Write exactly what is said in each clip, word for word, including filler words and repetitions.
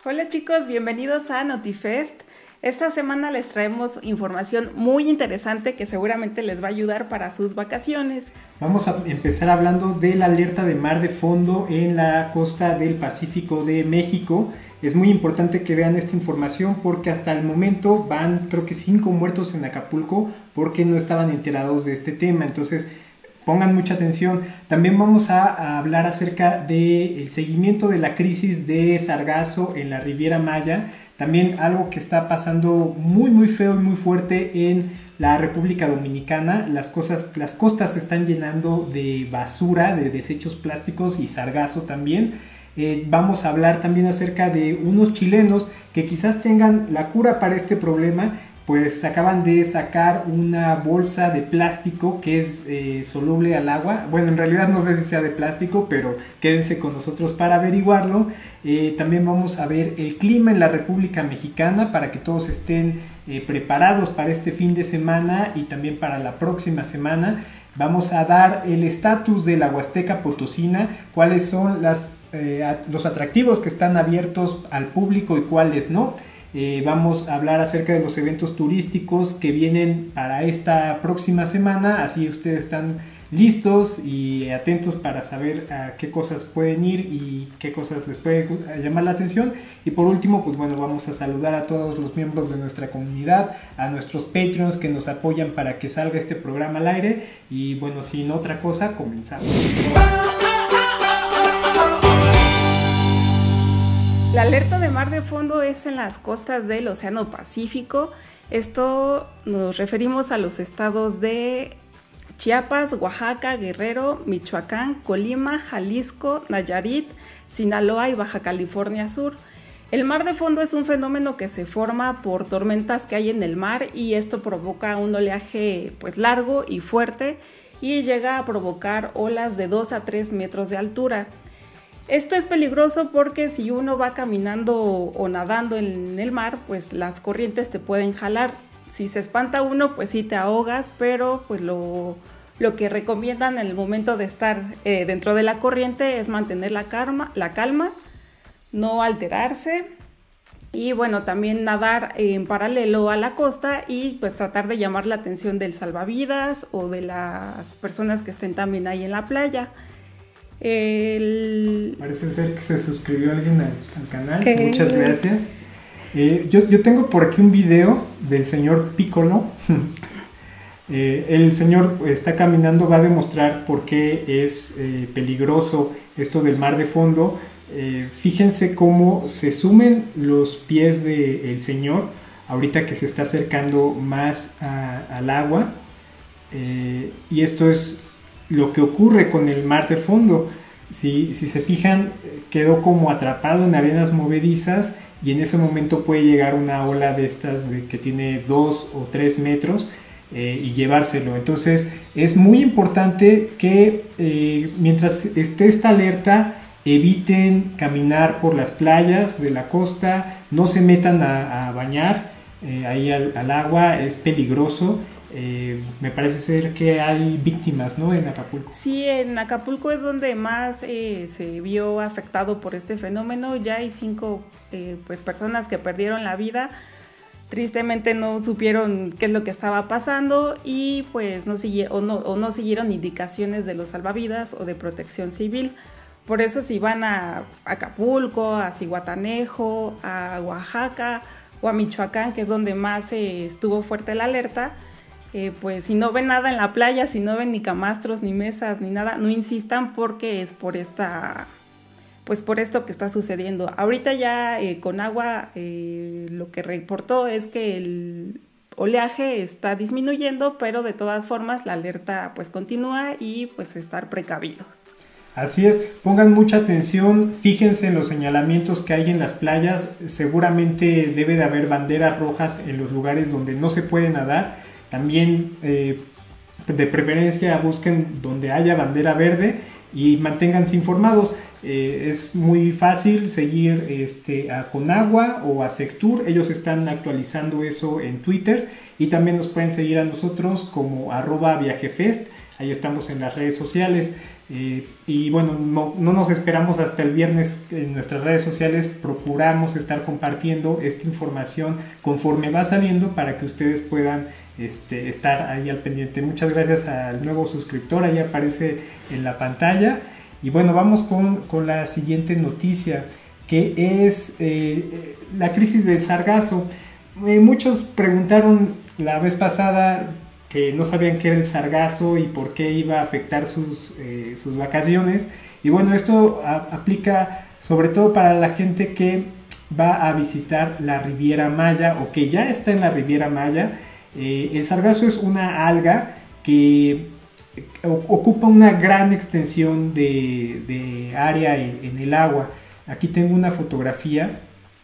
Hola chicos, bienvenidos a Notifest. Esta semana les traemos información muy interesante que seguramente les va a ayudar para sus vacaciones. Vamos a empezar hablando de la alerta de mar de fondo en la costa del Pacífico de México. Es muy importante que vean esta información porque hasta el momento van creo que cinco muertos en Acapulco porque no estaban enterados de este tema. Entonces pongan mucha atención. También vamos a, a hablar acerca del seguimiento de la crisis de sargazo en la Riviera Maya. También algo que está pasando muy muy feo y muy fuerte en la República Dominicana. Las, cosas, las costas se están llenando de basura, de desechos plásticos y sargazo también. Eh, vamos a hablar también acerca de unos chilenos que quizás tengan la cura para este problema. Pues acaban de sacar una bolsa de plástico que es eh, soluble al agua. Bueno, en realidad no sé si sea de plástico, pero quédense con nosotros para averiguarlo. Eh, también vamos a ver el clima en la República Mexicana para que todos estén eh, preparados para este fin de semana y también para la próxima semana. Vamos a dar el estatus de la Huasteca Potosina, cuáles son las, eh, los atractivos que están abiertos al público y cuáles no. Eh, vamos a hablar acerca de los eventos turísticos que vienen para esta próxima semana, así ustedes están listos y atentos para saber a qué cosas pueden ir y qué cosas les puede llamar la atención. Y por último, pues bueno, vamos a saludar a todos los miembros de nuestra comunidad, a nuestros Patreons que nos apoyan para que salga este programa al aire. Y bueno, sin otra cosa, comenzamos. La alerta de mar de fondo es en las costas del Océano Pacífico. Esto nos referimos a los estados de Chiapas, Oaxaca, Guerrero, Michoacán, Colima, Jalisco, Nayarit, Sinaloa y Baja California Sur. El mar de fondo es un fenómeno que se forma por tormentas que hay en el mar y esto provoca un oleaje pues largo y fuerte y llega a provocar olas de dos a tres metros de altura. Esto es peligroso porque si uno va caminando o nadando en el mar, pues las corrientes te pueden jalar. Si se espanta uno, pues sí te ahogas, pero pues lo, lo que recomiendan en el momento de estar eh, dentro de la corriente es mantener la calma, la calma, no alterarse y bueno, también nadar en paralelo a la costa y pues tratar de llamar la atención del salvavidas o de las personas que estén también ahí en la playa. El... Parece ser que se suscribió alguien al, al canal, eh... muchas gracias. Eh, yo, yo tengo por aquí un video del señor Piccolo. eh, el señor está caminando, va a demostrar por qué es eh, peligroso esto del mar de fondo. Eh, fíjense cómo se sumen los pies del señor ahorita que se está acercando más a, al agua. Eh, y esto es lo que ocurre con el mar de fondo. Si, si se fijan, quedó como atrapado en arenas movedizas y en ese momento puede llegar una ola de estas de que tiene dos o tres metros eh, y llevárselo. Entonces es muy importante que eh, mientras esté esta alerta eviten caminar por las playas de la costa, no se metan a, a bañar eh, ahí al, al agua, es peligroso. Eh, me parece ser que hay víctimas, ¿no?, en Acapulco. Sí, en Acapulco es donde más eh, se vio afectado por este fenómeno. Ya hay cinco eh, pues, personas que perdieron la vida. Tristemente no supieron qué es lo que estaba pasando y pues no siguieron, o no, o no siguieron indicaciones de los salvavidas o de protección civil. Por eso si van a Acapulco, a Zihuatanejo, a Oaxaca o a Michoacán, que es donde más eh, estuvo fuerte la alerta, Eh, pues si no ven nada en la playa, si no ven ni camastros, ni mesas, ni nada, no insistan porque es por esta, pues por esto que está sucediendo. Ahorita ya eh, con agua eh, lo que reportó es que el oleaje está disminuyendo, pero de todas formas la alerta pues continúa y pues estar precavidos. Así es, pongan mucha atención, fíjense en los señalamientos que hay en las playas, seguramente debe de haber banderas rojas en los lugares donde no se puede nadar. También eh, de preferencia busquen donde haya bandera verde y manténganse informados. Eh, es muy fácil seguir este, a Conagua o a Sectur, ellos están actualizando eso en Twitter y también nos pueden seguir a nosotros como arroba viajefest, ahí estamos en las redes sociales. Eh, y bueno, no, no nos esperamos hasta el viernes en nuestras redes sociales, procuramos estar compartiendo esta información conforme va saliendo para que ustedes puedan este, estar ahí al pendiente. Muchas gracias al nuevo suscriptor, ahí aparece en la pantalla. Y bueno, vamos con, con la siguiente noticia, que es eh, la crisis del sargazo. Eh, muchos preguntaron la vez pasada que no sabían qué era el sargazo y por qué iba a afectar sus, eh, sus vacaciones. Y bueno, esto a, aplica sobre todo para la gente que va a visitar la Riviera Maya o que ya está en la Riviera Maya. Eh, el sargazo es una alga que ocupa una gran extensión de, de área en, en el agua. Aquí tengo una fotografía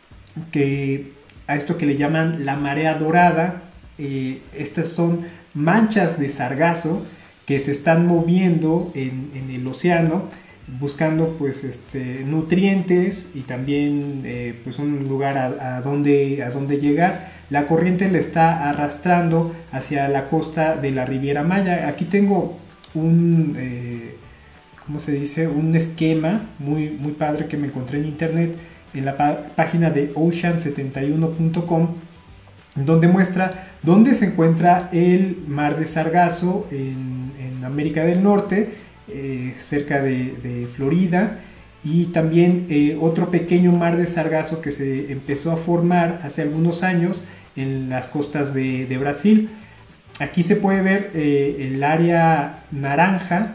que a esto que le llaman la marea dorada. Eh, estas son manchas de sargazo que se están moviendo en, en el océano buscando pues este nutrientes y también eh, pues un lugar a, a donde a donde llegar. La corriente le está arrastrando hacia la costa de la Riviera Maya. Aquí tengo un eh, ¿cómo se dice? Un esquema muy muy padre que me encontré en internet en la página de ocean setenta y uno punto com, donde muestra dónde se encuentra el mar de Sargazo en, en América del Norte, eh, cerca de, de Florida, y también eh, otro pequeño mar de Sargazo que se empezó a formar hace algunos años en las costas de, de Brasil. Aquí se puede ver eh, el área naranja,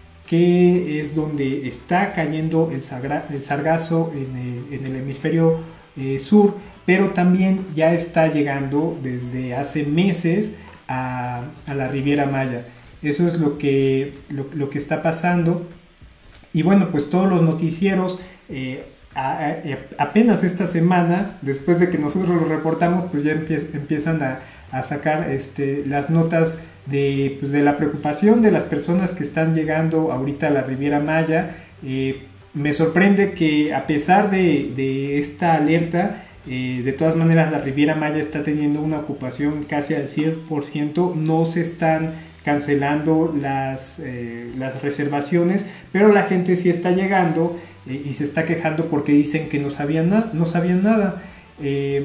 que es donde está cayendo el, sagra, el sargazo en el, en el hemisferio eh, sur, pero también ya está llegando desde hace meses a, a la Riviera Maya. Eso es lo que, lo, lo que está pasando. Y bueno, pues todos los noticieros, eh, a, a, apenas esta semana, después de que nosotros lo reportamos, pues ya empie, empiezan a, a sacar este, las notas de, pues de la preocupación de las personas que están llegando ahorita a la Riviera Maya. Eh, me sorprende que a pesar de, de esta alerta, Eh, de todas maneras la Riviera Maya está teniendo una ocupación casi al cien por ciento, no se están cancelando las, eh, las reservaciones, pero la gente sí está llegando eh, y se está quejando porque dicen que no sabían, na no sabían nada. Eh,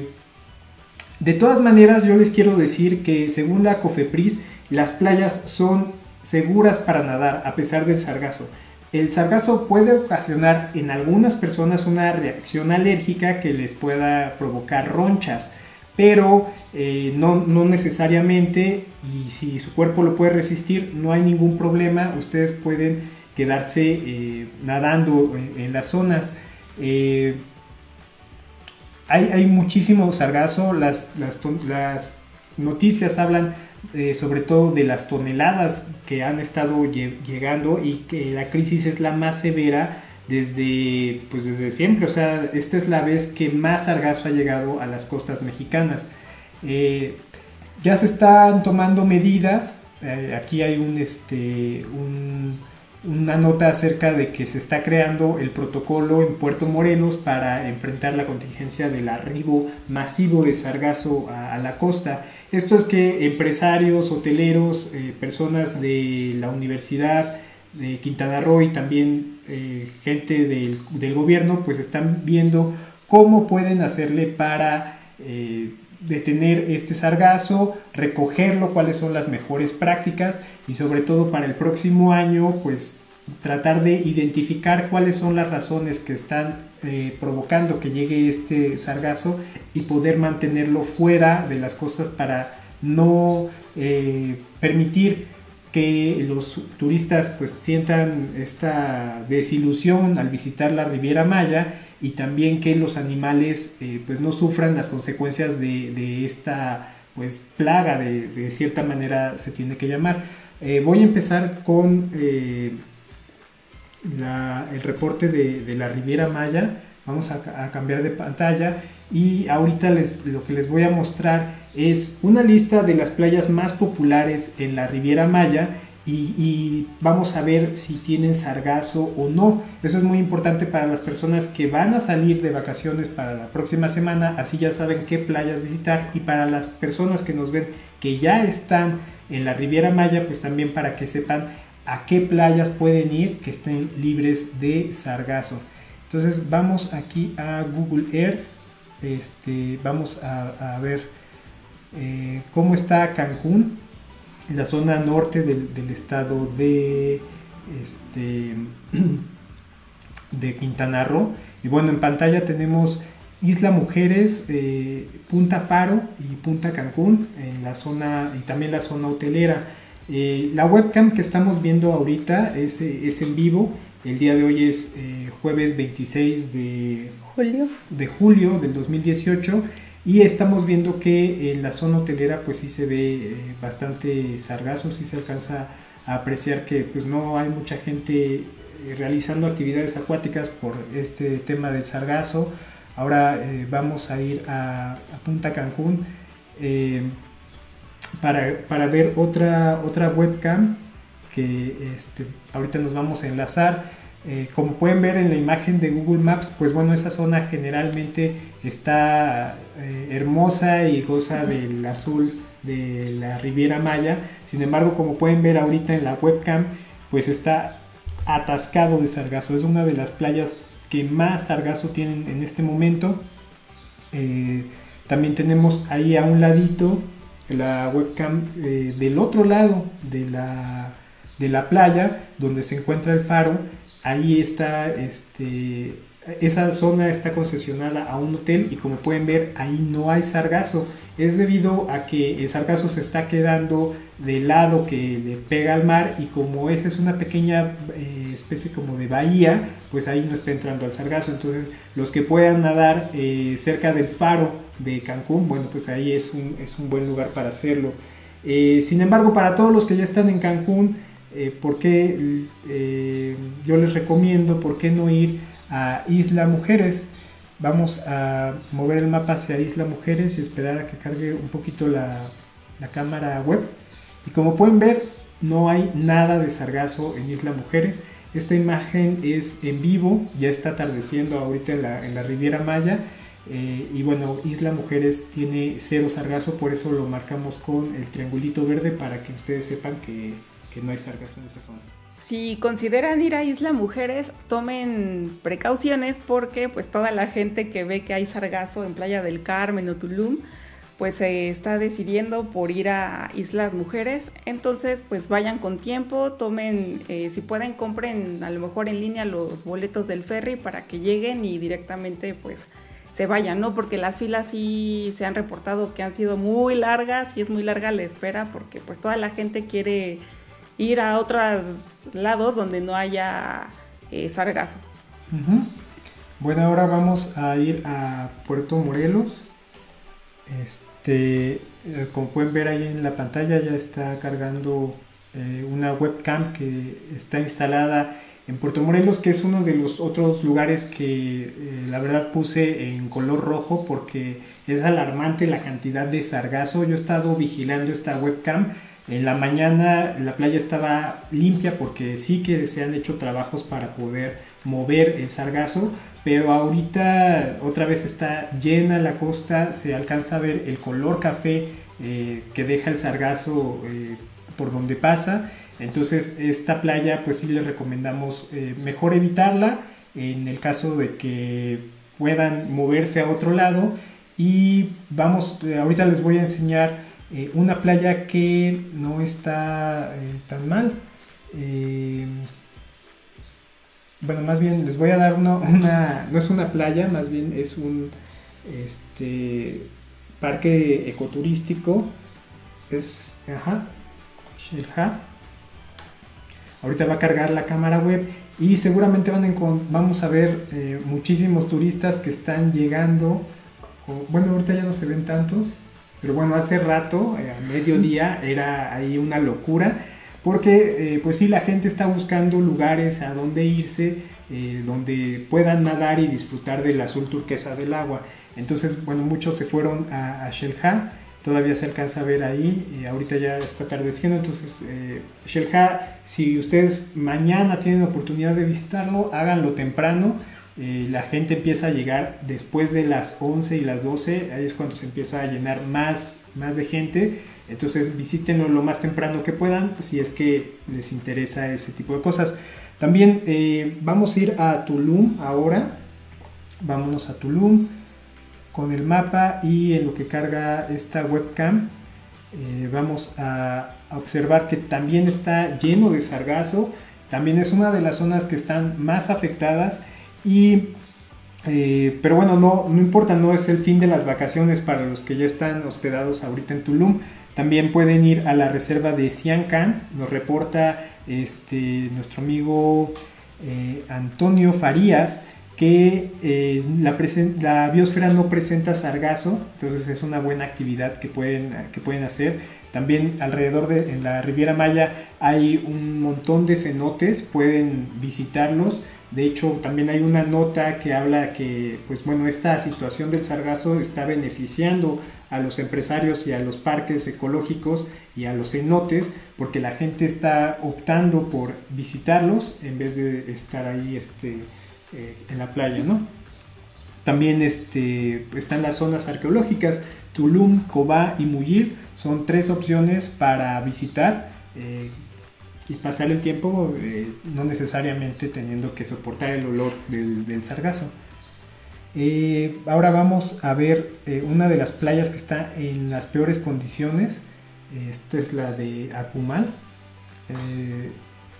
de todas maneras yo les quiero decir que según la COFEPRIS las playas son seguras para nadar a pesar del sargazo. El sargazo puede ocasionar en algunas personas una reacción alérgica que les pueda provocar ronchas, pero eh, no, no necesariamente, y si su cuerpo lo puede resistir, no hay ningún problema. Ustedes pueden quedarse eh, nadando en, en las zonas. Eh, hay, hay muchísimo sargazo, las, las, las noticias hablan Eh, sobre todo de las toneladas que han estado llegando y que la crisis es la más severa desde, pues desde siempre. O sea, esta es la vez que más sargazo ha llegado a las costas mexicanas. Eh, ya se están tomando medidas. Eh, aquí hay un, este, un, una nota acerca de que se está creando el protocolo en Puerto Morelos para enfrentar la contingencia del arribo masivo de sargazo a, a la costa. Esto es que empresarios, hoteleros, eh, personas de la Universidad de Quintana Roo y también eh, gente del, del gobierno pues están viendo cómo pueden hacerle para eh, detener este sargazo, recogerlo, cuáles son las mejores prácticas y sobre todo para el próximo año pues tratar de identificar cuáles son las razones que están eh, provocando que llegue este sargazo y poder mantenerlo fuera de las costas para no eh, permitir que los turistas pues sientan esta desilusión al visitar la Riviera Maya y también que los animales eh, pues no sufran las consecuencias de, de esta pues plaga, de, de cierta manera se tiene que llamar. Eh, voy a empezar con eh, la, el reporte de, de la Riviera Maya. Vamos a, a cambiar de pantalla y ahorita les, lo que les voy a mostrar es una lista de las playas más populares en la Riviera Maya y, y vamos a ver si tienen sargazo o no. Eso es muy importante para las personas que van a salir de vacaciones para la próxima semana, así ya saben qué playas visitar, y para las personas que nos ven que ya están en la Riviera Maya, pues también para que sepan a qué playas pueden ir que estén libres de sargazo. Entonces vamos aquí a Google Earth, este, vamos a, a ver eh, cómo está Cancún, la zona norte del, del estado de, este, de Quintana Roo. Y bueno, en pantalla tenemos Isla Mujeres, eh, Punta Faro y Punta Cancún en la zona, y también la zona hotelera. Eh, la webcam que estamos viendo ahorita es, es en vivo. El día de hoy es eh, jueves veintiséis de julio. de julio del dos mil dieciocho, y estamos viendo que en la zona hotelera pues sí se ve eh, bastante sargazo, sí se alcanza a apreciar que pues no hay mucha gente eh, realizando actividades acuáticas por este tema del sargazo. Ahora eh, vamos a ir a, a Punta Cancún eh, para, para ver otra, otra webcam que este, ahorita nos vamos a enlazar. Eh, como pueden ver en la imagen de Google Maps, pues bueno, esa zona generalmente está eh, hermosa y goza del azul de la Riviera Maya. Sin embargo, como pueden ver ahorita en la webcam, pues está atascado de sargazo. Es una de las playas que más sargazo tienen en este momento. Eh, también tenemos ahí a un ladito la webcam eh, del otro lado de la, de la playa, donde se encuentra el faro. Ahí está, este, esa zona está concesionada a un hotel, y como pueden ver ahí no hay sargazo. Es debido a que el sargazo se está quedando del lado que le pega al mar, y como esa es una pequeña eh, especie como de bahía, pues ahí no está entrando al sargazo. Entonces los que puedan nadar eh, cerca del faro de Cancún, bueno, pues ahí es un, es un buen lugar para hacerlo. Eh, sin embargo, para todos los que ya están en Cancún, eh, ¿por qué, eh, yo les recomiendo por qué no ir a Isla Mujeres? Vamos a mover el mapa hacia Isla Mujeres y esperar a que cargue un poquito la, la cámara web. Y como pueden ver, no hay nada de sargazo en Isla Mujeres. Esta imagen es en vivo, ya está atardeciendo ahorita en la, en la Riviera Maya. Eh, y bueno, Isla Mujeres tiene cero sargazo, por eso lo marcamos con el triangulito verde, para que ustedes sepan que, que no hay sargazo en esa zona. Si consideran ir a Isla Mujeres, tomen precauciones, porque pues toda la gente que ve que hay sargazo en Playa del Carmen o Tulum, pues se está decidiendo por ir a Islas Mujeres. Entonces pues vayan con tiempo, tomen, eh, si pueden, compren a lo mejor en línea los boletos del ferry para que lleguen y directamente pues se vayan, ¿no? Porque las filas sí se han reportado que han sido muy largas, y es muy larga la espera, porque pues toda la gente quiere ir a otros lados donde no haya eh, sargazo. Uh-huh. Bueno, ahora vamos a ir a Puerto Morelos. Este, eh, como pueden ver ahí en la pantalla, ya está cargando eh, una webcam que está instalada en Puerto Morelos, que es uno de los otros lugares que eh, la verdad puse en color rojo, porque es alarmante la cantidad de sargazo. Yo he estado vigilando esta webcam. En la mañana la playa estaba limpia, porque sí que se han hecho trabajos para poder mover el sargazo, pero ahorita otra vez está llena la costa. Se alcanza a ver el color café eh, que deja el sargazo eh, por donde pasa. Entonces esta playa pues sí les recomendamos eh, mejor evitarla en el caso de que puedan moverse a otro lado. Y vamos, eh, ahorita les voy a enseñar Eh, una playa que no está eh, tan mal. Eh, bueno, más bien les voy a dar una, una, no es una playa, más bien es un este, parque ecoturístico. Es, ajá, Xel-Há. Ahorita va a cargar la cámara web, y seguramente van a vamos a ver eh, muchísimos turistas que están llegando. O, bueno, ahorita ya no se ven tantos, pero bueno, hace rato, eh, a mediodía, era ahí una locura, porque eh, pues sí, la gente está buscando lugares a donde irse, eh, donde puedan nadar y disfrutar del azul turquesa del agua. Entonces, bueno, muchos se fueron a, a Xel-Há, todavía se alcanza a ver ahí, y ahorita ya está atardeciendo. Entonces, eh, Xel-Há, si ustedes mañana tienen la oportunidad de visitarlo, háganlo temprano. Eh, la gente empieza a llegar después de las once y las doce, ahí es cuando se empieza a llenar más, más de gente. Entonces visítenlo lo más temprano que puedan si es que les interesa ese tipo de cosas. También eh, vamos a ir a Tulum ahora. Vámonos a Tulum con el mapa y en lo que carga esta webcam. Eh, vamos a, a observar que también está lleno de sargazo. También es una de las zonas que están más afectadas. Y, eh, pero bueno, no, no importa, no es el fin de las vacaciones para los que ya están hospedados ahorita en Tulum. También pueden ir a la reserva de Sian Ka'an. Nos reporta este, nuestro amigo eh, Antonio Farías que eh, la, la biosfera no presenta sargazo, entonces es una buena actividad que pueden, que pueden hacer. También alrededor de en la Riviera Maya hay un montón de cenotes, pueden visitarlos. De hecho, también hay una nota que habla que, pues bueno, esta situación del sargazo está beneficiando a los empresarios y a los parques ecológicos y a los cenotes, porque la gente está optando por visitarlos en vez de estar ahí este, eh, en la playa, ¿no? También este, están las zonas arqueológicas. Tulum, Cobá y Muyil son tres opciones para visitar eh, y pasar el tiempo, eh, no necesariamente teniendo que soportar el olor del, del sargazo. Eh, ahora vamos a ver eh, una de las playas que está en las peores condiciones. Esta es la de Akumal. Eh,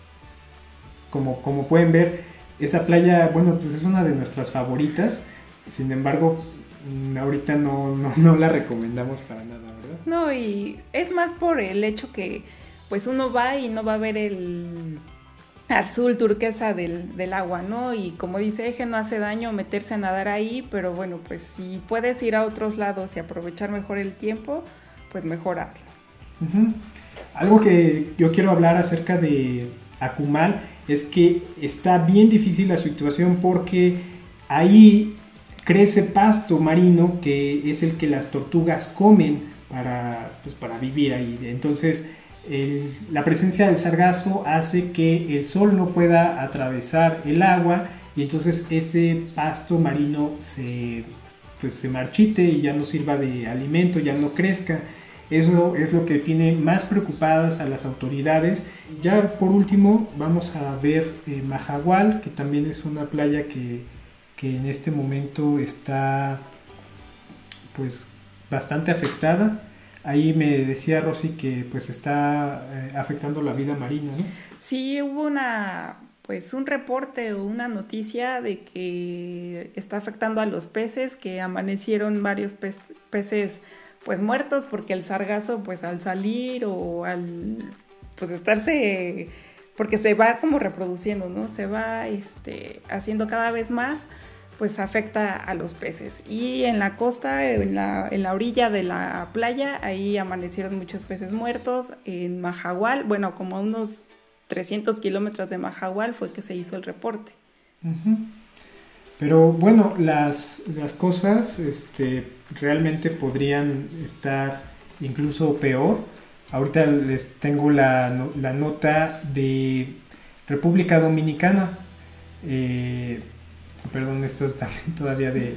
como, como pueden ver, esa playa, bueno, pues es una de nuestras favoritas. Sin embargo, ahorita no, no, no la recomendamos para nada, ¿verdad? No, y es más por el hecho que pues uno va y no va a ver el azul turquesa del, del agua, ¿no? Y como dice Eje, no hace daño meterse a nadar ahí, pero bueno, pues si puedes ir a otros lados y aprovechar mejor el tiempo, pues mejor hazlo. Uh-huh. Algo que yo quiero hablar acerca de Akumal es que está bien difícil la situación porque ahí crece pasto marino que es el que las tortugas comen para, pues, para vivir ahí. Entonces el, la presencia del sargazo hace que el sol no pueda atravesar el agua y entonces ese pasto marino se, pues, se marchite y ya no sirva de alimento, ya no crezca. Eso es lo que tiene más preocupadas a las autoridades. Ya por último vamos a ver eh, Mahahual, que también es una playa que, que en este momento está pues bastante afectada. Ahí me decía Rosy que pues está eh, afectando la vida marina, ¿no? Sí, hubo una pues un reporte o una noticia de que está afectando a los peces, que amanecieron varios pe peces pues muertos porque el sargazo pues al salir o al pues estarse, porque se va como reproduciendo, ¿no? Se va este, haciendo cada vez más, pues afecta a los peces. Y en la costa, en la, en la orilla de la playa, ahí amanecieron muchos peces muertos. En Mahahual, bueno, como a unos trescientos kilómetros de Mahahual fue que se hizo el reporte. Uh-huh. Pero bueno, las, las cosas este, realmente podrían estar incluso peor. Ahorita les tengo la, la nota de República Dominicana. Eh, perdón, esto es también todavía de, de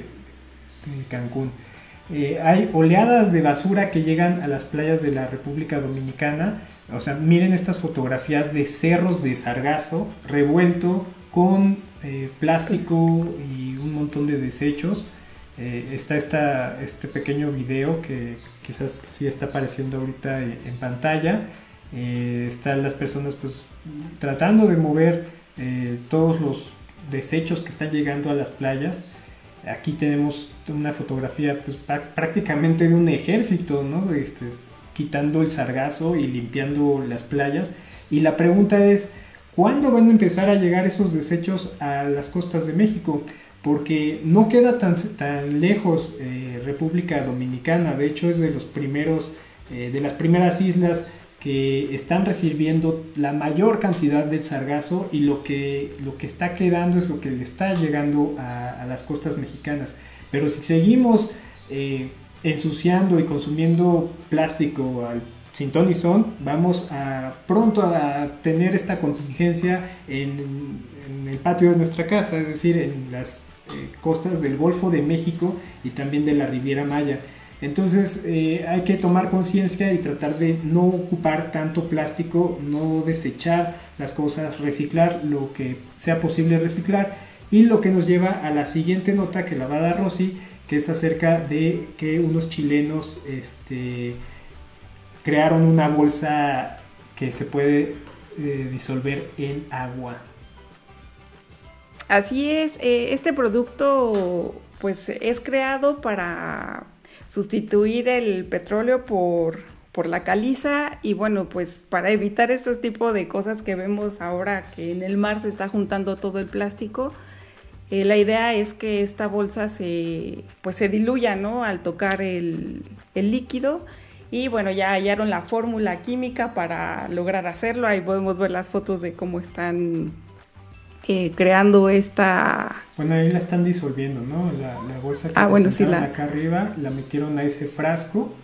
Cancún. Eh, hay oleadas de basura que llegan a las playas de la República Dominicana. O sea, miren estas fotografías de cerros de sargazo revuelto con eh, plástico y un montón de desechos. Eh, está esta, este pequeño video que quizás sí está apareciendo ahorita en, en pantalla. Eh, están las personas pues tratando de mover eh, todos los desechos que están llegando a las playas. Aquí tenemos una fotografía pues prácticamente de un ejército, ¿no? Este, quitando el sargazo y limpiando las playas. Y la pregunta es, ¿cuándo van a empezar a llegar esos desechos a las costas de México? Porque no queda tan, tan lejos eh, República Dominicana. De hecho es de los primeros, eh, de las primeras islas que están recibiendo la mayor cantidad del sargazo, y lo que, lo que está quedando es lo que le está llegando a, a las costas mexicanas. Pero si seguimos eh, ensuciando y consumiendo plástico al sin ton ni son, vamos a pronto a tener esta contingencia en, en el patio de nuestra casa, es decir, en las eh, costas del Golfo de México y también de la Riviera Maya. Entonces eh, hay que tomar conciencia y tratar de no ocupar tanto plástico, no desechar las cosas, reciclar lo que sea posible reciclar. Y lo que nos lleva a la siguiente nota que la va a dar Rosy, que es acerca de que unos chilenos este, crearon una bolsa que se puede eh, disolver en agua. Así es, eh, este producto pues es creado para sustituir el petróleo por, por la caliza y bueno, pues para evitar este tipo de cosas que vemos ahora que en el mar se está juntando todo el plástico, eh, la idea es que esta bolsa se, pues se diluya, ¿no? Al tocar el, el líquido y bueno, ya hallaron la fórmula química para lograr hacerlo, ahí podemos ver las fotos de cómo están Eh, creando esta... Bueno, ahí la están disolviendo, ¿no? La, la bolsa que ah, bueno, sí, la... acá arriba, la metieron a ese frasco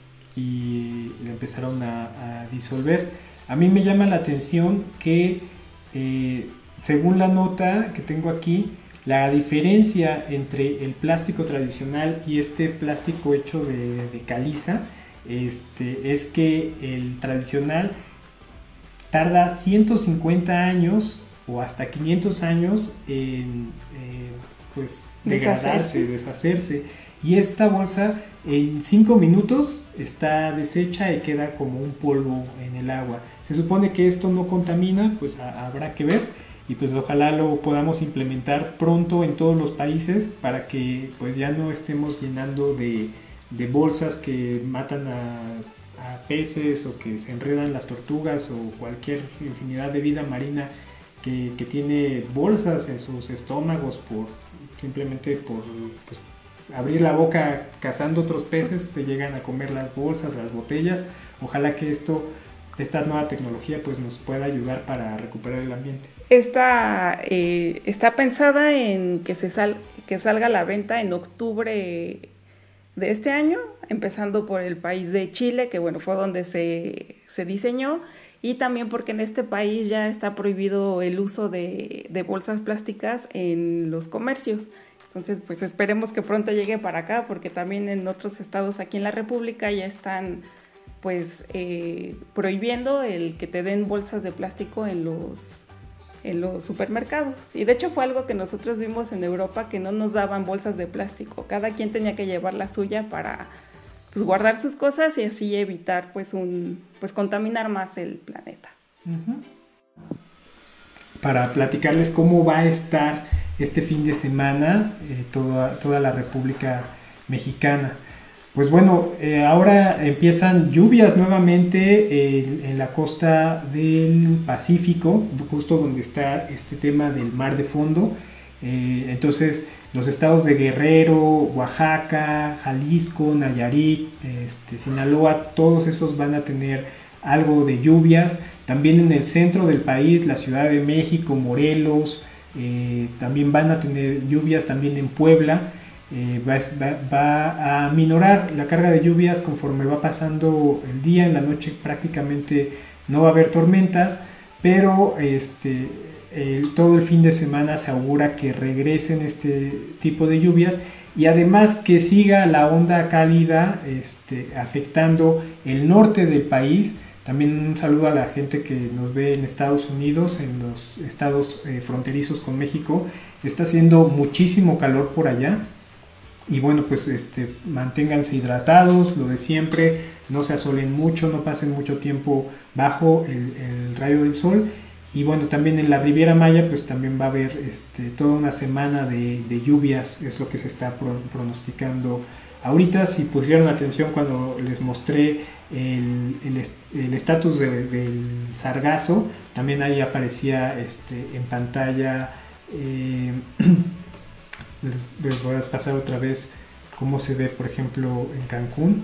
y la empezaron a, a disolver. A mí me llama la atención que, eh, según la nota que tengo aquí, la diferencia entre el plástico tradicional y este plástico hecho de, de caliza, este, es que el tradicional tarda ciento cincuenta años o hasta quinientos años en eh, pues degradarse, deshacerse. deshacerse. Y esta bolsa en cinco minutos está deshecha y queda como un polvo en el agua. Se supone que esto no contamina, pues a, habrá que ver y pues ojalá lo podamos implementar pronto en todos los países para que pues ya no estemos llenando de, de bolsas que matan a, a peces o que se enredan las tortugas o cualquier infinidad de vida marina Que, que tiene bolsas en sus estómagos por simplemente por pues, abrir la boca cazando otros peces, se llegan a comer las bolsas, las botellas. Ojalá que esto, esta nueva tecnología pues nos pueda ayudar para recuperar el ambiente. Esta eh, está pensada en que, se sal, que salga a la venta en octubre de este año, empezando por el país de Chile, que bueno, fue donde se, se diseñó. Y también porque en este país ya está prohibido el uso de, de bolsas plásticas en los comercios. Entonces, pues esperemos que pronto llegue para acá, porque también en otros estados aquí en la República ya están pues eh, prohibiendo el que te den bolsas de plástico en los, en los supermercados. Y de hecho fue algo que nosotros vimos en Europa, que no nos daban bolsas de plástico. Cada quien tenía que llevar la suya para... pues guardar sus cosas y así evitar pues un pues contaminar más el planeta. Uh-huh. Para platicarles cómo va a estar este fin de semana eh, toda, toda la República Mexicana. Pues bueno, eh, ahora empiezan lluvias nuevamente en, en la costa del Pacífico, justo donde está este tema del mar de fondo. Eh, entonces los estados de Guerrero, Oaxaca, Jalisco, Nayarit, este, Sinaloa, todos esos van a tener algo de lluvias. También en el centro del país, la Ciudad de México, Morelos, eh, también van a tener lluvias, también en Puebla. Eh, va, va, va a minorar la carga de lluvias conforme va pasando el día. En la noche prácticamente no va a haber tormentas, pero este... El, todo el fin de semana se augura que regresen este tipo de lluvias y además que siga la onda cálida este, afectando el norte del país. También un saludo a la gente que nos ve en Estados Unidos, en los estados eh, fronterizos con México. Está haciendo muchísimo calor por allá y bueno, pues este, manténganse hidratados, lo de siempre, no se asolen mucho, no pasen mucho tiempo bajo el, el rayo del sol. Y bueno, también en la Riviera Maya pues también va a haber este, toda una semana de, de lluvias, es lo que se está pro, pronosticando ahorita. Si pusieron atención cuando les mostré el estatus de, del sargazo, también ahí aparecía este, en pantalla, eh, les, les voy a pasar otra vez cómo se ve por ejemplo en Cancún,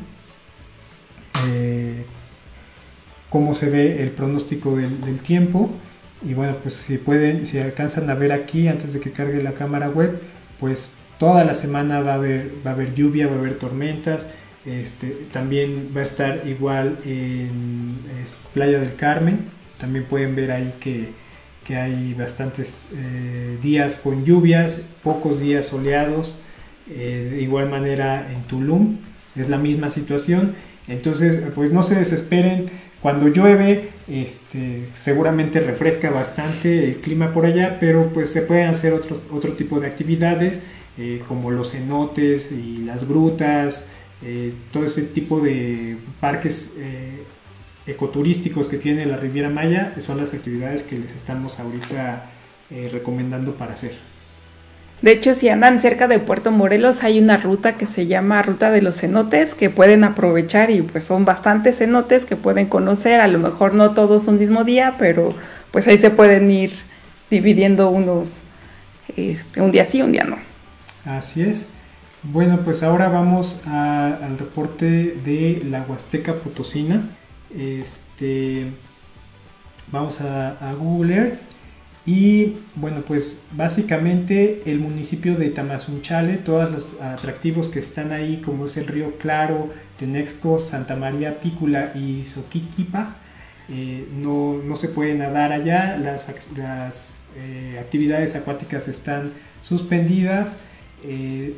eh, cómo se ve el pronóstico del, del tiempo. Y bueno, pues si pueden, si alcanzan a ver aquí antes de que cargue la cámara web, pues toda la semana va a haber, va a haber lluvia, va a haber tormentas. Este, también va a estar igual en es, Playa del Carmen. También pueden ver ahí que, que hay bastantes eh, días con lluvias, pocos días soleados. Eh, de igual manera en Tulum es la misma situación. Entonces pues no se desesperen. Cuando llueve este, seguramente refresca bastante el clima por allá, pero pues se pueden hacer otros, otro tipo de actividades eh, como los cenotes y las grutas, eh, todo ese tipo de parques eh, ecoturísticos que tiene la Riviera Maya son las actividades que les estamos ahorita eh, recomendando para hacer. De hecho, si andan cerca de Puerto Morelos, hay una ruta que se llama Ruta de los Cenotes, que pueden aprovechar y pues son bastantes cenotes que pueden conocer, a lo mejor no todos un mismo día, pero pues ahí se pueden ir dividiendo unos, este, un día sí, un día no. Así es. Bueno, pues ahora vamos a, al reporte de la Huasteca Potosina. Este, vamos a, a Google Earth. Y bueno, pues básicamente el municipio de Tamazunchale, todos los atractivos que están ahí, como es el río Claro, Tenexco, Santa María Pícula y Soquiquipa, eh, no, no se puede nadar allá, las, las eh, actividades acuáticas están suspendidas. Eh,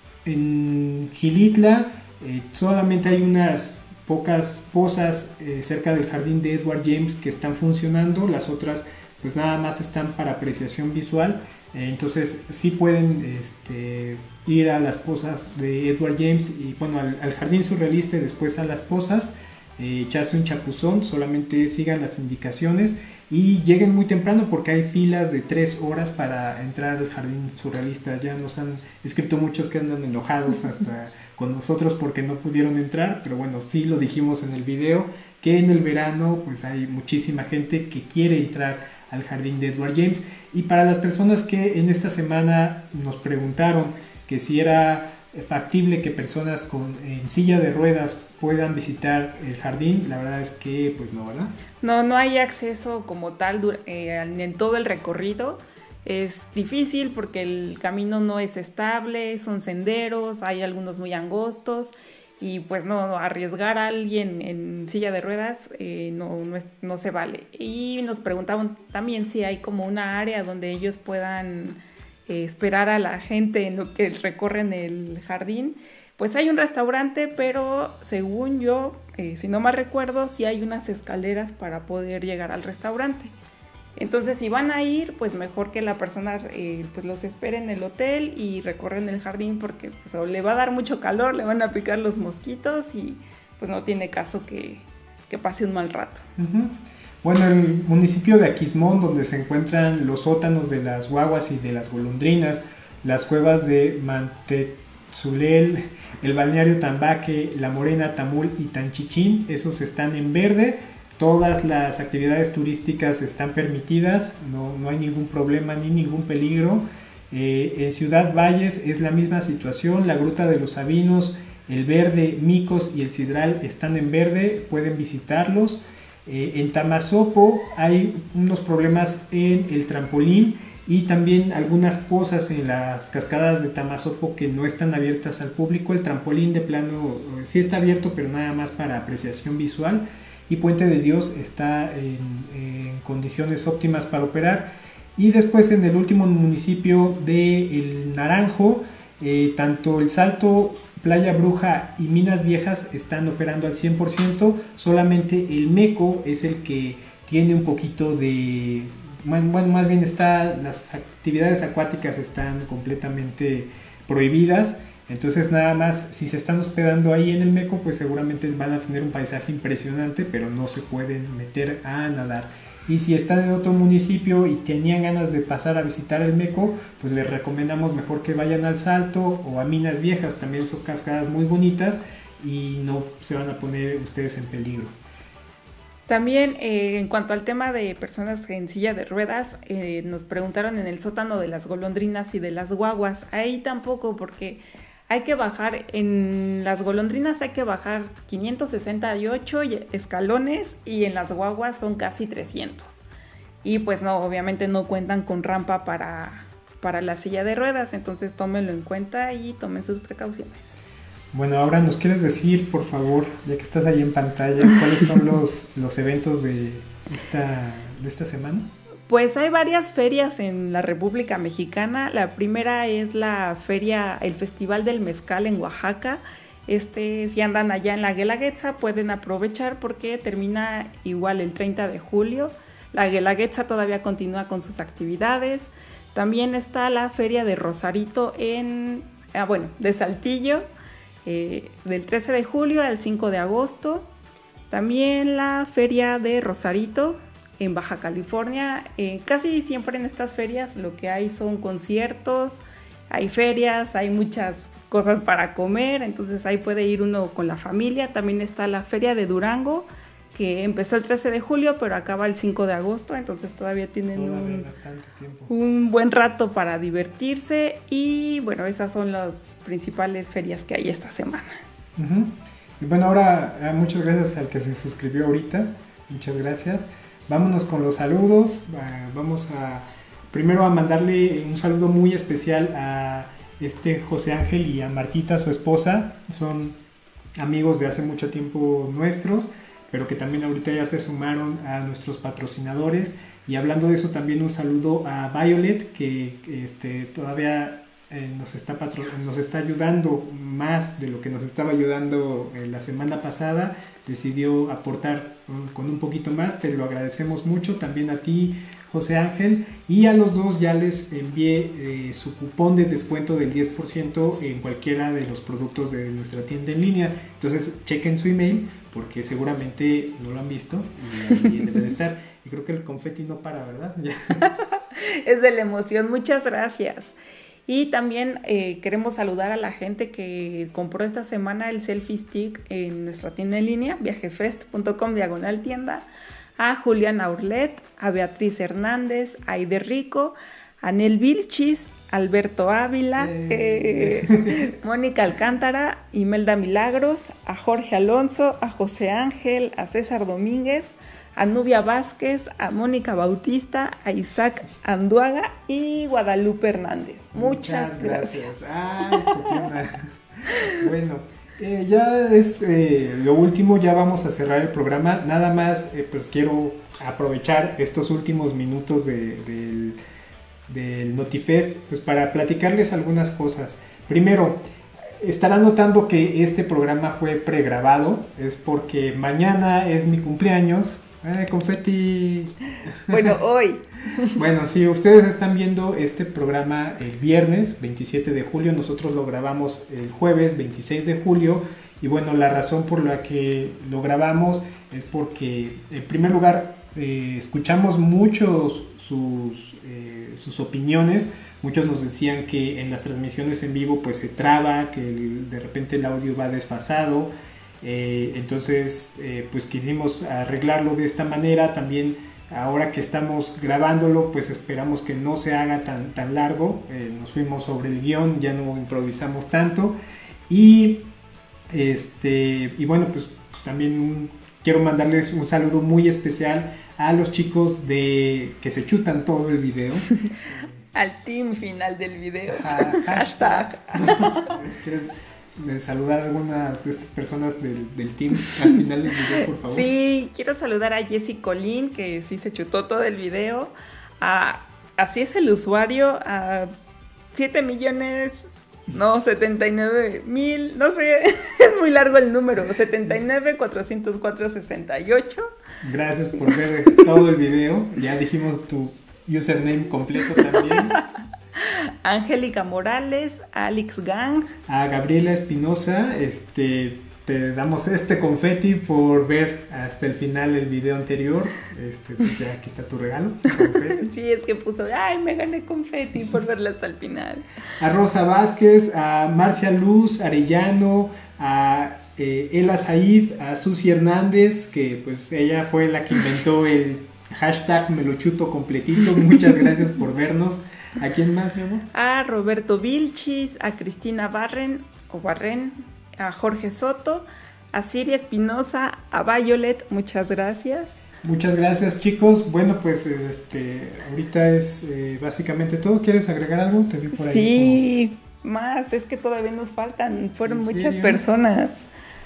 en Gilitla eh, solamente hay unas pocas pozas eh, cerca del jardín de Edward James que están funcionando, las otras pues nada más están para apreciación visual. Eh, entonces sí pueden este, ir a las pozas de Edward James y bueno, al, al jardín surrealista y después a las pozas, eh, echarse un chapuzón. Solamente sigan las indicaciones y lleguen muy temprano porque hay filas de tres horas para entrar al jardín surrealista. Ya nos han escrito muchos que andan enojados hasta con nosotros porque no pudieron entrar, pero bueno, sí lo dijimos en el video que en el verano pues hay muchísima gente que quiere entrar al jardín de Edward James. Y para las personas que en esta semana nos preguntaron que si era factible que personas con en silla de ruedas puedan visitar el jardín, la verdad es que pues no, ¿verdad? No, no hay acceso como tal eh, en todo el recorrido. Es difícil porque el camino no es estable, son senderos, hay algunos muy angostos. Y pues no, arriesgar a alguien en silla de ruedas eh, no, no, es, no se vale. Y nos preguntaban también si hay como una área donde ellos puedan eh, esperar a la gente en lo que recorren el jardín. Pues hay un restaurante, pero según yo, eh, si no mal recuerdo, sí hay unas escaleras para poder llegar al restaurante. Entonces, si van a ir, pues mejor que la persona eh, pues los espere en el hotel y recorren el jardín porque pues, le va a dar mucho calor, le van a picar los mosquitos y pues no tiene caso que, que pase un mal rato. Uh-huh. Bueno, el municipio de Aquismón, donde se encuentran los sótanos de las guaguas y de las golondrinas, las cuevas de Mantezulel, el balneario Tambaque, La Morena, Tamul y Tanchichín, esos están en verde. Todas las actividades turísticas están permitidas, no, no hay ningún problema ni ningún peligro. Eh, en Ciudad Valles es la misma situación, la Gruta de los Sabinos, el Verde, Micos y el Sidral están en verde, pueden visitarlos. Eh, en Tamazopo hay unos problemas en el trampolín y también algunas pozas en las cascadas de Tamazopo que no están abiertas al público. El trampolín de plano eh, sí está abierto, pero nada más para apreciación visual. Y Puente de Dios está en, en condiciones óptimas para operar. Y después en el último municipio de El Naranjo, eh, tanto El Salto, Playa Bruja y Minas Viejas están operando al cien por ciento. Solamente el Meco es el que tiene un poquito de... Bueno, más bien está, las actividades acuáticas están completamente prohibidas. Entonces nada más, si se están hospedando ahí en el Meco, pues seguramente van a tener un paisaje impresionante, pero no se pueden meter a nadar. Y si están en otro municipio y tenían ganas de pasar a visitar el Meco, pues les recomendamos mejor que vayan al Salto o a Minas Viejas, también son cascadas muy bonitas y no se van a poner ustedes en peligro. También eh, en cuanto al tema de personas en silla de ruedas, eh, nos preguntaron en el sótano de las golondrinas y de las guaguas. Ahí tampoco, porque hay que bajar, en las golondrinas hay que bajar quinientos sesenta y ocho escalones y en las guaguas son casi trescientos. Y pues no, obviamente no cuentan con rampa para, para la silla de ruedas, entonces tómenlo en cuenta y tomen sus precauciones. Bueno, ahora nos quieres decir, por favor, ya que estás ahí en pantalla, ¿cuáles son los, los eventos de esta, de esta semana? Pues hay varias ferias en la República Mexicana. La primera es la feria, el Festival del Mezcal en Oaxaca. Este, si andan allá en la Guelaguetza, pueden aprovechar porque termina igual el treinta de julio. La Guelaguetza todavía continúa con sus actividades. También está la feria de Rosarito en, ah, bueno, de Saltillo, eh, del trece de julio al cinco de agosto. También la feria de Rosarito en Baja California. Eh, casi siempre en estas ferias lo que hay son conciertos, hay ferias, hay muchas cosas para comer, entonces ahí puede ir uno con la familia. También está la feria de Durango, que empezó el trece de julio, pero acaba el cinco de agosto, entonces todavía tienen todavía un, bastante tiempo. Un buen rato para divertirse. Y bueno, esas son las principales ferias que hay esta semana. Uh-huh. Y bueno, ahora muchas gracias al que se suscribió ahorita, muchas gracias. Vámonos con los saludos. Vamos a primero a mandarle un saludo muy especial a este José Ángel y a Martita, su esposa. Son amigos de hace mucho tiempo nuestros, pero que también ahorita ya se sumaron a nuestros patrocinadores. Y hablando de eso, también un saludo a Violet, que, que este, todavía eh, nos, está patro- nos está ayudando más de lo que nos estaba ayudando eh, la semana pasada. Decidió aportar um, con un poquito más, te lo agradecemos mucho. También a ti, José Ángel, y a los dos ya les envié eh, su cupón de descuento del diez por ciento en cualquiera de los productos de nuestra tienda en línea. Entonces chequen su email porque seguramente no lo han visto y ahí debe de estar. Y creo que el confeti no para, ¿verdad? Es de la emoción, muchas gracias. Y también eh, queremos saludar a la gente que compró esta semana el selfie stick en nuestra tienda en línea, viajefest punto com diagonal tienda, a Juliana Urlet, a Beatriz Hernández, a Aide Rico, a Nel Vilchis, Alberto Ávila, eh. Eh, Mónica Alcántara, Imelda Milagros, a Jorge Alonso, a José Ángel, a César Domínguez, a Nubia Vázquez, a Mónica Bautista, a Isaac Anduaga y Guadalupe Hernández. Muchas, Muchas gracias. gracias. Ay, bueno, eh, ya es eh, lo último, ya vamos a cerrar el programa. Nada más, eh, pues quiero aprovechar estos últimos minutos de, del, del Notifest pues para platicarles algunas cosas. Primero, estarán notando que este programa fue pregrabado, es porque mañana es mi cumpleaños. ¡Eh, confeti! Bueno, hoy. Bueno, si ustedes están viendo este programa el viernes veintisiete de julio, nosotros lo grabamos el jueves veintiséis de julio. Y bueno, la razón por la que lo grabamos es porque, en primer lugar, eh, escuchamos muchos sus, eh, sus opiniones. Muchos nos decían que en las transmisiones en vivo pues se traba, que el, de repente el audio va desfasado. Eh, entonces eh, pues quisimos arreglarlo de esta manera. También ahora que estamos grabándolo pues esperamos que no se haga tan, tan largo. Eh, nos fuimos sobre el guión, ya no improvisamos tanto. Y, este, y bueno, pues también un, quiero mandarles un saludo muy especial a los chicos de que se chutan todo el video. Al team final del video. Ja, hashtag. ¿Quieres saludar a algunas de estas personas del, del team al final del video, por favor? Sí, quiero saludar a Jessy Colín, que sí se chutó todo el video. A, así es el usuario, a siete millones, no, setenta y nueve mil, no sé, es muy largo el número, setenta y nueve, cuatrocientos cuatro, sesenta y ocho. Gracias por ver todo el video, ya dijimos tu username completo también. Angélica Morales, Alex Gang, a Gabriela Espinosa, este, te damos este confeti por ver hasta el final el video anterior. Este, pues ya aquí está tu regalo, confeti. Sí, es que puso, ay, me gané confeti por verla hasta el final. A Rosa Vázquez, a Marcia Luz Arellano, a eh, Ela Said, a Susi Hernández, que pues ella fue la que inventó el hashtag me lo chuto completito. Muchas gracias por vernos. ¿A quién más, mi amor? A Roberto Vilchis, a Cristina Barren, o Barren, a Jorge Soto, a Siria Espinosa, a Violet, muchas gracias. Muchas gracias, chicos. Bueno, pues este, ahorita es eh, básicamente todo. ¿Quieres agregar algo? Te vi por ahí. Sí, como... más, es que todavía nos faltan, fueron muchas personas.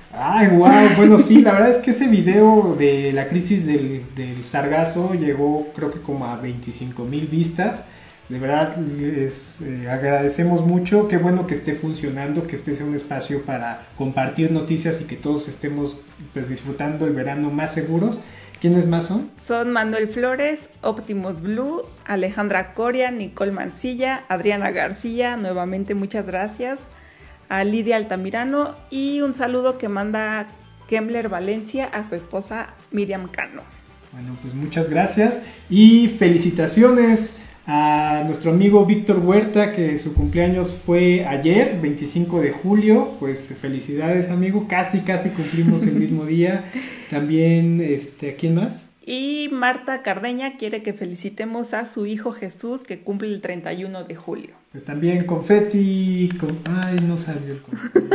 Ay, wow, bueno, sí, la verdad es que ese video de la crisis del, del sargazo llegó creo que como a veinticinco mil vistas. De verdad les eh, agradecemos mucho, qué bueno que esté funcionando, que este sea un espacio para compartir noticias y que todos estemos pues disfrutando el verano más seguros. ¿Quiénes más son? Son Manuel Flores, Optimus Blue, Alejandra Coria, Nicole Mancilla, Adriana García, nuevamente muchas gracias, a Lidia Altamirano y un saludo que manda Kembler Valencia a su esposa Miriam Cano. Bueno, pues muchas gracias y felicitaciones a nuestro amigo Víctor Huerta, que su cumpleaños fue ayer, veinticinco de julio. Pues felicidades, amigo, casi casi cumplimos el mismo día. También, este, ¿a quién más? Y Marta Cardeña quiere que felicitemos a su hijo Jesús, que cumple el treinta y uno de julio. Pues también confeti, con... ay, no salió el confeti.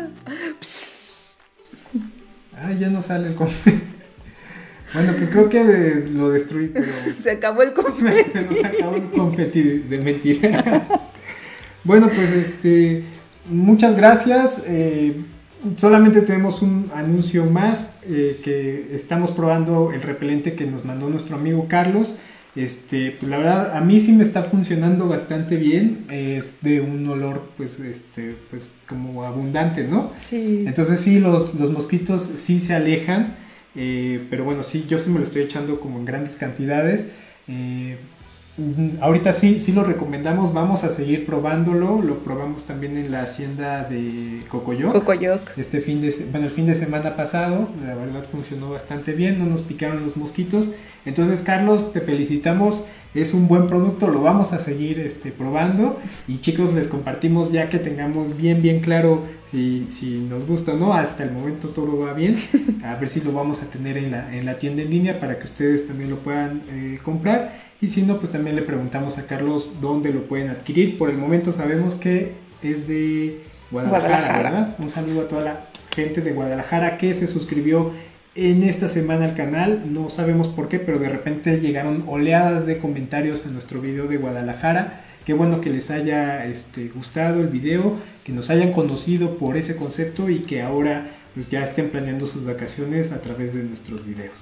Ay, ya no sale el confeti. Bueno, pues creo que de, lo destruí, pero... Se acabó el confeti. Se nos acabó el confeti de, de mentira. Bueno, pues este, muchas gracias. Eh, solamente tenemos un anuncio más, eh, que estamos probando el repelente que nos mandó nuestro amigo Carlos. Este, pues la verdad, a mí sí me está funcionando bastante bien. Es de un olor, pues, este, pues como abundante, ¿no? Sí. Entonces sí, los, los mosquitos sí se alejan. Eh, pero bueno, sí, yo sí me lo estoy echando como en grandes cantidades. Eh, ahorita sí, sí lo recomendamos, vamos a seguir probándolo. Lo probamos también en la hacienda de Cocoyoc. Cocoyoc. Este fin de, bueno, el fin de semana pasado, la verdad funcionó bastante bien, no nos picaron los mosquitos. Entonces, Carlos, te felicitamos, es un buen producto, lo vamos a seguir este, probando. Y chicos, les compartimos ya que tengamos bien, bien claro si, si nos gusta o no. Hasta el momento todo va bien. A ver si lo vamos a tener en la, en la tienda en línea para que ustedes también lo puedan eh, comprar. Y si no, pues también le preguntamos a Carlos dónde lo pueden adquirir. Por el momento sabemos que es de Guadalajara, Guadalajara, ¿verdad? Un saludo a toda la gente de Guadalajara que se suscribió en esta semana al canal. No sabemos por qué, pero de repente llegaron oleadas de comentarios a nuestro video de Guadalajara. Qué bueno que les haya este, gustado el video, que nos hayan conocido por ese concepto y que ahora pues ya estén planeando sus vacaciones a través de nuestros videos.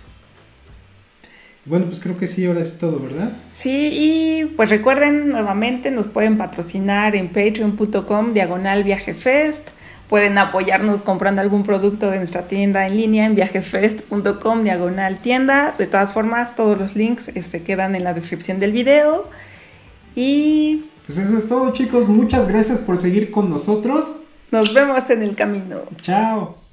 Bueno, pues creo que sí, ahora es todo, ¿verdad? Sí, y pues recuerden nuevamente, nos pueden patrocinar en patreon punto com diagonal viajefest. Pueden apoyarnos comprando algún producto de nuestra tienda en línea en viajefest punto com diagonal tienda. De todas formas, todos los links se quedan en la descripción del video. Y pues eso es todo, chicos. Muchas gracias por seguir con nosotros. Nos vemos en el camino. Chao.